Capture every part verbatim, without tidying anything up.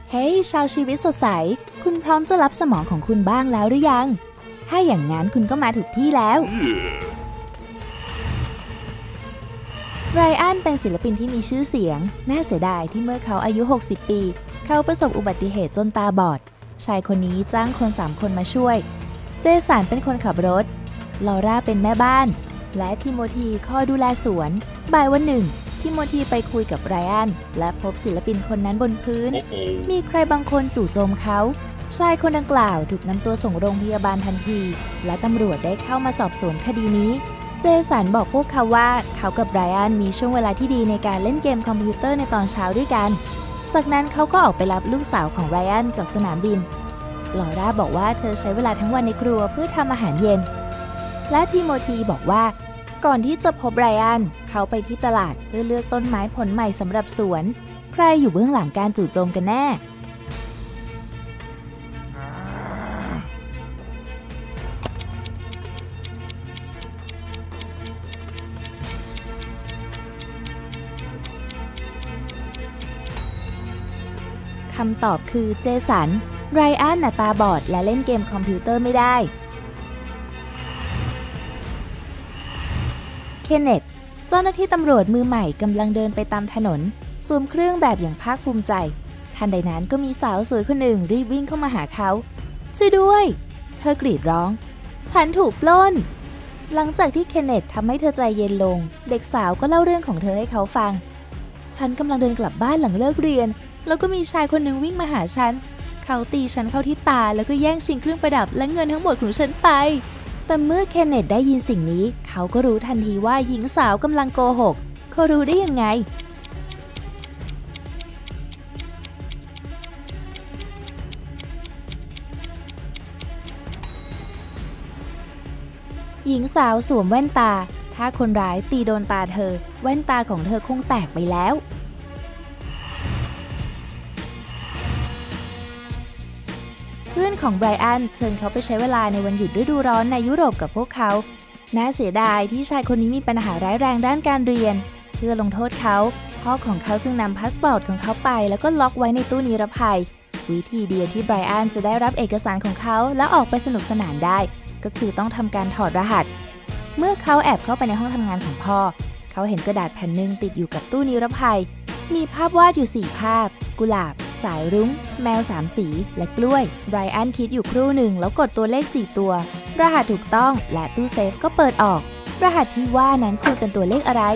เฮ้ย ชาวชีวิตสดใสคุณพร้อมจะรับสมองของคุณบ้างแล้วหรือยังถ้าอย่างนั้นคุณก็มาถูกที่แล้วไรอันเป็นศิลปินที่มีชื่อเสียงน่าเสียดายที่เมื่อเขาอายุหกสิบปีเขาประสบอุบัติเหตุจนตาบอดชายคนนี้จ้างคนสามคนมาช่วยเจสันเป็นคนขับรถลอร่าเป็นแม่บ้านและทิโมธีคอยดูแลสวนบ่ายวันหนึ่งทิโมธีไปคุยกับไรอันและพบศิลปินคนนั้นบนพื้น oh, oh. มีใครบางคนจู่โจมเขาชายคนดังกล่าวถูกนำตัวส่งโรงพยาบาลทันทีและตำรวจได้เข้ามาสอบสวนคดีนี้เจสันบอกพวกเขาว่าเขากับไรอันมีช่วงเวลาที่ดีในการเล่นเกมคอมพิวเตอร์ในตอนเช้าด้วยกันจากนั้นเขาก็ออกไปรับลูกสาวของไรอันจากสนามบินลอร่าบอกว่าเธอใช้เวลาทั้งวันในครัวเพื่อทำอาหารเย็นและทิโมธีบอกว่าก่อนที่จะพบไรอันเขาไปที่ตลาดเพื่อเลือกต้นไม้ผลใหม่สำหรับสวนใครอยู่เบื้องหลังการจู่โจมกันแน่คำตอบคือเจสันไรอันน่ะตาบอดและเล่นเกมคอมพิวเตอร์ไม่ได้เคนเนตเจ้าหน้าที่ตำรวจมือใหม่กำลังเดินไปตามถนนสวมเครื่องแบบอย่างภาคภูมิใจทันใดนั้นก็มีสาวสวยคนหนึ่งรีบวิ่งเข้ามาหาเขาช่วยด้วยเธอกรีดร้องฉันถูกปล้นหลังจากที่เคนเนตทำให้เธอใจเย็นลงเด็กสาวก็เล่าเรื่องของเธอให้เขาฟังฉันกำลังเดินกลับบ้านหลังเลิกเรียนแล้วก็มีชายคนหนึ่งวิ่งมาหาฉันเขาตีฉันเข้าที่ตาแล้วก็แย่งชิงเครื่องประดับและเงินทั้งหมดของฉันไปแต่เมื่อเคนเนตได้ยินสิ่งนี้เขาก็รู้ทันทีว่าหญิงสาวกำลังโกหกเขารู้ได้ยังไงหญิงสาวสวมแว่นตาถ้าคนร้ายตีโดนตาเธอแว่นตาของเธอคงแตกไปแล้วเพื่อนของไบรอันเชิญเขาไปใช้เวลาในวันหยุดฤดูร้อนในยุโรปกับพวกเขาน่าเสียดายที่ชายคนนี้มีปัญหาร้ายแรงด้านการเรียนเพื่อลงโทษเขาพ่อของเขาจึงนำพาสปอร์ตของเขาไปแล้วก็ล็อกไว้ในตู้นิรภัยวิธีเดียวที่ไบรอันจะได้รับเอกสารของเขาและออกไปสนุกสนานได้ก็คือต้องทำการถอดรหัสเมื่อเขาแอบเข้าไปในห้องทำงานของพ่อเขาเห็นกระดาษแผ่นหนึ่งติดอยู่กับตู้นิรภัยมีภาพวาดอยู่สี่ภาพกุหลาบสายรุ้งแมวสามสีและกล้วยไบรอันคิดอยู่ครู่หนึ่งแล้วกดตัวเลขสี่ตัวรหัสถูกต้องและตู้เซฟก็เปิดออกรหัสที่ว่านั้นคือเป็นตัวเลขอะไร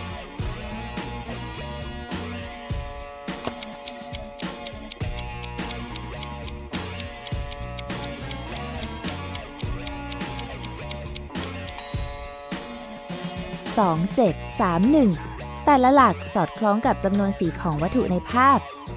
สอง เจ็ด สาม หนึ่งแต่ละหลักสอดคล้องกับจำนวนสีของวัตถุในภาพ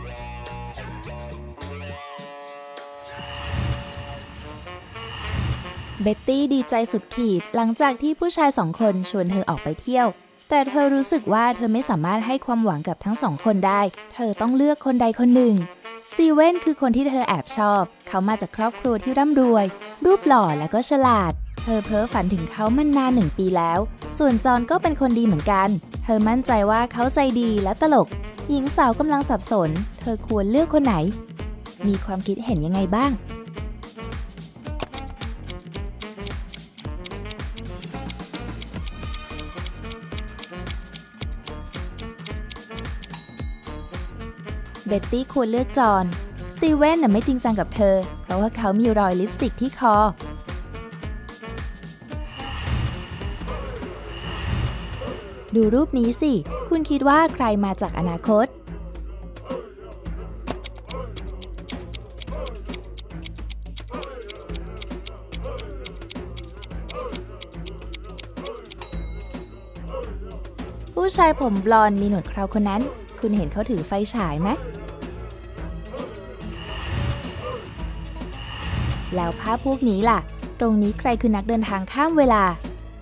เบ็ตตี้ดีใจสุดขีดหลังจากที่ผู้ชายสองคนชวนเธอออกไปเที่ยวแต่เธอรู้สึกว่าเธอไม่สามารถให้ความหวังกับทั้งสองคนได้เธอต้องเลือกคนใดคนหนึ่งสตีเวนคือคนที่เธอแอบชอบเขามาจากครอบครัวที่ร่ำรวยรูปหล่อและก็ฉลาดเธอเพ้อฝันถึงเขามานานหนึ่งปีแล้วส่วนจอห์นก็เป็นคนดีเหมือนกันเธอมั่นใจว่าเขาใจดีและตลกหญิงสาวกำลังสับสนเธอควรเลือกคนไหนมีความคิดเห็นยังไงบ้างเบ็ตตี้ควรเลือกจอห์นสตีเวนน่ะไม่จริงจังกับเธอเพราะว่าเขามีรอยลิปสติกที่คอดูรูปนี้สิคุณคิดว่าใครมาจากอนาคตผู้ชายผมบลอนด์มีหนวดเคราคนนั้นคุณเห็นเขาถือไฟฉายไหมแล้วภาพพวกนี้ล่ะตรงนี้ใครคือนักเดินทางข้ามเวลา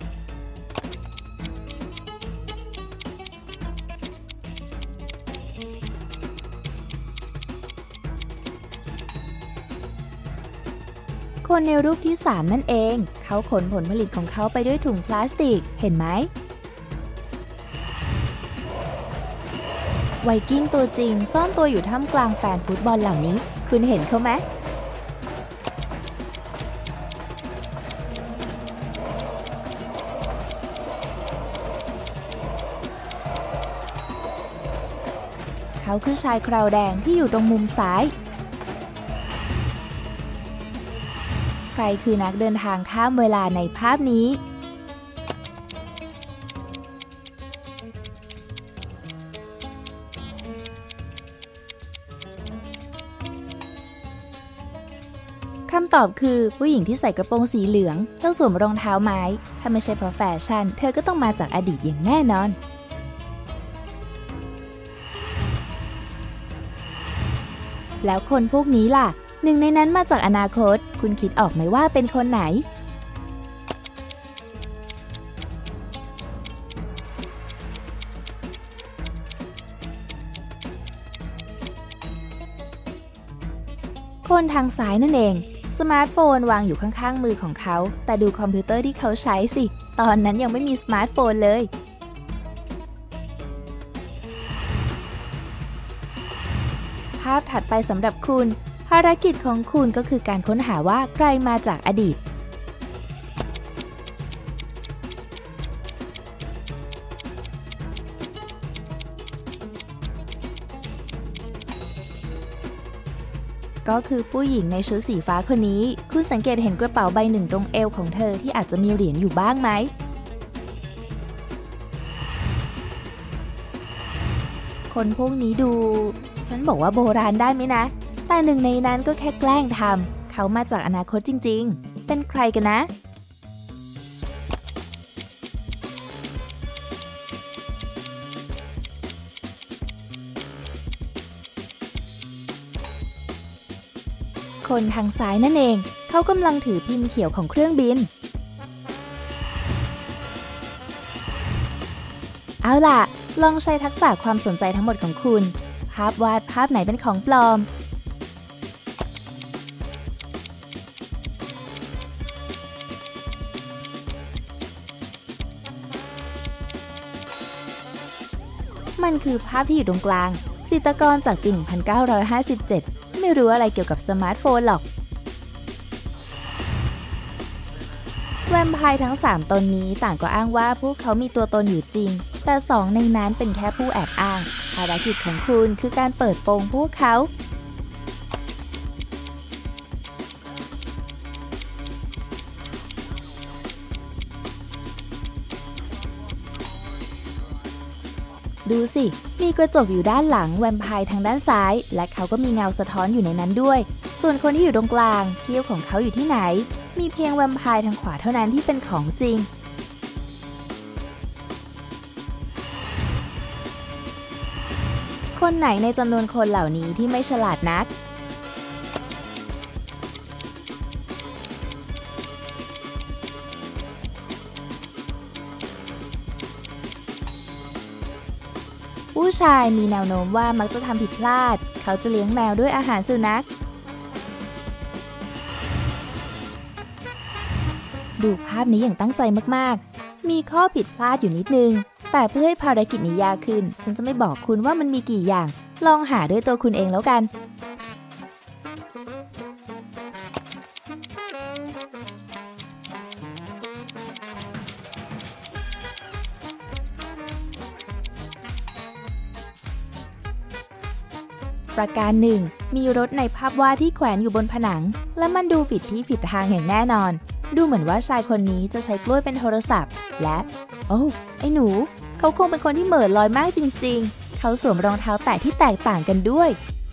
คนในรูปที่สามนั่นเองเขาขนผลผลิตของเขาไปด้วยถุงพลาสติกเห็นไหมไวกิ้งตัวจริงซ่อนตัวอยู่ท่ามกลางแฟนฟุตบอลเหล่านี้คุณเห็นเขาไหมเขาคือชายคราวแดงที่อยู่ตรงมุมซ้ายใครคือนักเดินทางข้ามเวลาในภาพนี้คำตอบคือผู้หญิงที่ใส่กระโปรงสีเหลืองต้องสวมรองเท้าไม้ถ้าไม่ใช่เพราะแฟชั่นเธอก็ต้องมาจากอดีตอย่างแน่นอนแล้วคนพวกนี้ล่ะหนึ่งในนั้นมาจากอนาคตคุณคิดออกไหมว่าเป็นคนไหนคนทางซ้ายนั่นเองสมาร์ทโฟนวางอยู่ข้างๆมือของเขาแต่ดูคอมพิวเตอร์ที่เขาใช้สิตอนนั้นยังไม่มีสมาร์ทโฟนเลยภาพถัดไปสำหรับคุณภารกิจของคุณก็คือการค้นหาว่าใครมาจากอดีตก็คือผู้หญิงในชุดสีฟ้าคนนี้คุณสังเกตเห็นกระเป๋าใบหนึ่งตรงเอวของเธอที่อาจจะมีเหรียญอยู่บ้างไหมคนพวกนี้ดูฉันบอกว่าโบราณได้ไหมนะแต่หนึ่งในนั้นก็แค่แกล้งทำเขามาจากอนาคตจริงๆเป็นใครกันนะคนทางซ้ายนั่นเองเขากำลังถือพิมพ์เขียวของเครื่องบินเอาล่ะลองใช้ทักษะความสนใจทั้งหมดของคุณภาพวาดภาพไหนเป็นของปลอมมันคือภาพที่อยู่ตรงกลางจิตรกรจากปี หนึ่งพันเก้าร้อยห้าสิบเจ็ด ไม่รู้อะไรเกี่ยวกับสมาร์ทโฟนหรอกแวมไพร์ทั้งสามตนนี้ต่างก็อ้างว่าพวกเขามีตัวตนอยู่จริงแต่สองในนั้นเป็นแค่ผู้แอบอ้างภารกิจของคุณคือการเปิดโปงพวกเขาดูสิมีกระจกอยู่ด้านหลังแวมไพร์ทางด้านซ้ายและเขาก็มีเงาสะท้อนอยู่ในนั้นด้วยส่วนคนที่อยู่ตรงกลางเขี้ยวของเขาอยู่ที่ไหนมีเพียงแวมไพร์ทางขวาเท่านั้นที่เป็นของจริงคนไหนในจำนวนคนเหล่านี้ที่ไม่ฉลาดนักผู้ชายมีแนวโน้มว่ามักจะทำผิดพลาดเขาจะเลี้ยงแมวด้วยอาหารสุนัขดูภาพนี้อย่างตั้งใจมากๆมีข้อผิดพลาดอยู่นิดนึงแต่เพื่อให้ภารกิจนี้ยากขึ้นฉันจะไม่บอกคุณว่ามันมีกี่อย่างลองหาด้วยตัวคุณเองแล้วกันประการหนึ่งมีรถในภาพวาดที่แขวนอยู่บนผนังและมันดูผิดที่ผิดทางอย่างแน่นอนดูเหมือนว่าชายคนนี้จะใช้กล้วยเป็นโทรศัพท์และโอ้ไอ้หนูเขาคงเป็นคนที่เหม่อลอยมากจริงๆเขาสวมรองเท้าแตะที่แตกต่างกันด้วย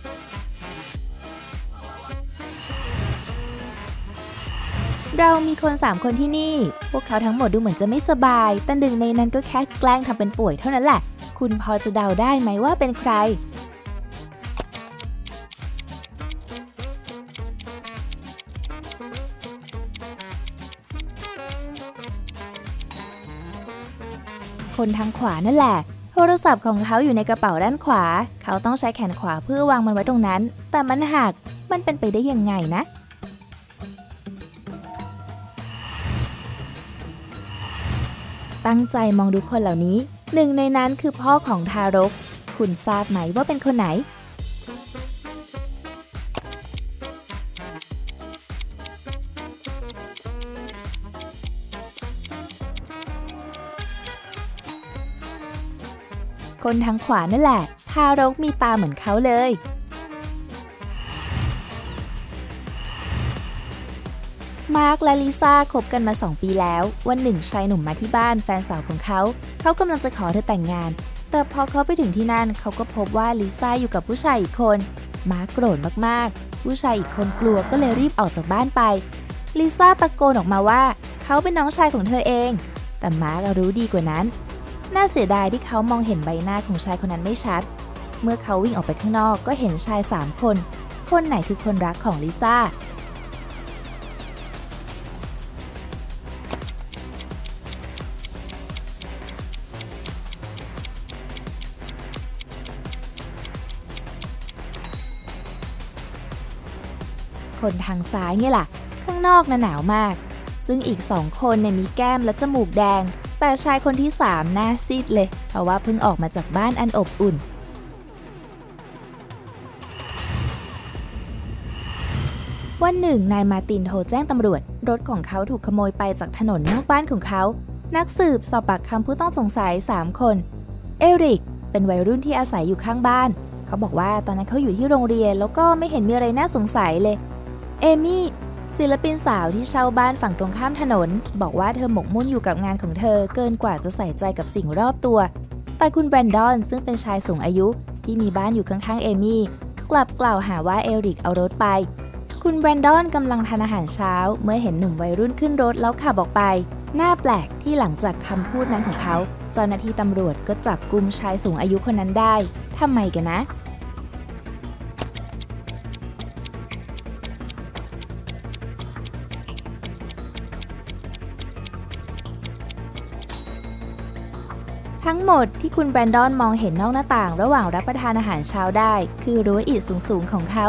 เรามีคนสามคนที่นี่พวกเขาทั้งหมดดูเหมือนจะไม่สบายแต่หนึ่งในนั้นก็แค่แกล้งทำเป็นป่วยเท่านั้นแหละคุณพอจะเดาได้ไหมว่าเป็นใครคนทางขวานั่นแหละโทรศัพท์ของเขาอยู่ในกระเป๋าด้านขวาเขาต้องใช้แขนขวาเพื่อวางมันไว้ตรงนั้นแต่มันหักมันเป็นไปได้ยังไงนะตั้งใจมองดูคนเหล่านี้หนึ่งในนั้นคือพ่อของทารกคุณทราบไหมว่าเป็นคนไหนคนทางขวานั่นแหละทารกมีตาเหมือนเขาเลยมาร์คและลิซ่าคบกันมาสองปีแล้ววันหนึ่งชายหนุ่มมาที่บ้านแฟนสาวของเขาเขากำลังจะขอเธอแต่งงานแต่พอเขาไปถึงที่นั่นเขาก็พบว่าลิซ่าอยู่กับผู้ชายอีกคนมาร์คโกรธมากๆผู้ชายอีกคนกลัวก็เลยรีบออกจากบ้านไปลิซ่าตะโกนออกมาว่าเขาเป็นน้องชายของเธอเองแต่มาร์ครู้ดีกว่านั้นน่าเสียดายที่เขามองเห็นใบหน้าของชายคนนั้นไม่ชัดเมื่อเขาวิ่งออกไปข้างนอกก็เห็นชายสามคนคนไหนคือคนรักของลิซ่าคนทางซ้ายไงล่ะข้างนอกน่ะหนาวมากซึ่งอีกสองคนเนี่ยมีแก้มและจมูกแดงแต่ชายคนที่สามหน้าซีดเลยเพราะว่าเพิ่งออกมาจากบ้านอันอบอุ่นวันหนึ่งนายมาร์ตินโทรแจ้งตำรวจรถของเขาถูกขโมยไปจากถนนนอกบ้านของเขานักสืบสอบปากคำผู้ต้องสงสัยสามคนเอริกเป็นวัยรุ่นที่อาศัยอยู่ข้างบ้านเขาบอกว่าตอนนั้นเขาอยู่ที่โรงเรียนแล้วก็ไม่เห็นมีอะไรน่าสงสัยเลยเอมี่ศิลปินสาวที่เช่าบ้านฝั่งตรงข้ามถนนบอกว่าเธอหมกมุ่นอยู่กับงานของเธอเกินกว่าจะใส่ใจกับสิ่งรอบตัวแต่คุณแบรนดอนซึ่งเป็นชายสูงอายุที่มีบ้านอยู่ข้างๆเอมี่กลับกล่าวหาว่าเอริกเอารถไปคุณแบรนดอนกำลังทานอาหารเช้าเมื่อเห็นหนุ่มวัยรุ่นขึ้นรถแล้วขับออกไปน่าแปลกที่หลังจากคำพูดนั้นของเขาเจ้าหน้าที่ตำรวจก็จับกุมชายสูงอายุคนนั้นได้ทำไมกันนะทั้งหมดที่คุณแบรนดอนมองเห็นนอกหน้าต่างระหว่างรับประทานอาหารเช้าได้คือรั้วอิฐสูงๆของเขา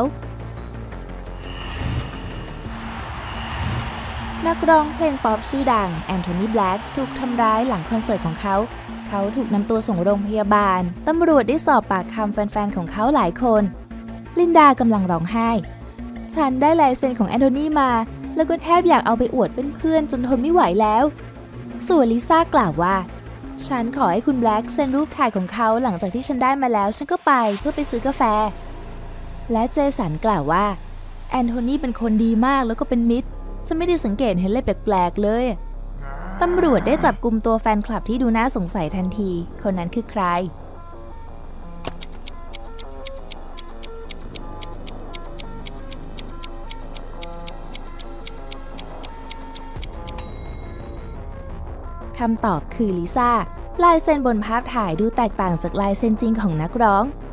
นักร้องเพลงป๊อปชื่อดังแอนโทนี แบล็กถูกทำร้ายหลังคอนเสิร์ตของเขาเขาถูกนำตัวส่งโรงพยาบาลตำรวจได้สอบปากคำแฟนๆของเขาหลายคนลินดากำลังร้องไห้ฉันได้ลายเซ็นของแอนโทนีมาแล้วก็แทบอยากเอาไปอวดเพื่อนๆจนทนไม่ไหวแล้วส่วนลิซ่ากล่าวว่าฉันขอให้คุณแบล็กเซ็นรูปถ่ายของเขาหลังจากที่ฉันได้มาแล้วฉันก็ไปเพื่อไปซื้อกาแฟและเจสันกล่าวว่าแอนโทนีเป็นคนดีมากแล้วก็เป็นมิตรฉันไม่ได้สังเกตเห็นอะไรแปลกๆเลยตำรวจได้จับกุมตัวแฟนคลับที่ดูน่าสงสัยทันทีคนนั้นคือใครคำตอบคือลิซ่าลายเซ็นบนภาพถ่ายดูแตกต่างจากลายเซ็นจริงของนักร้อง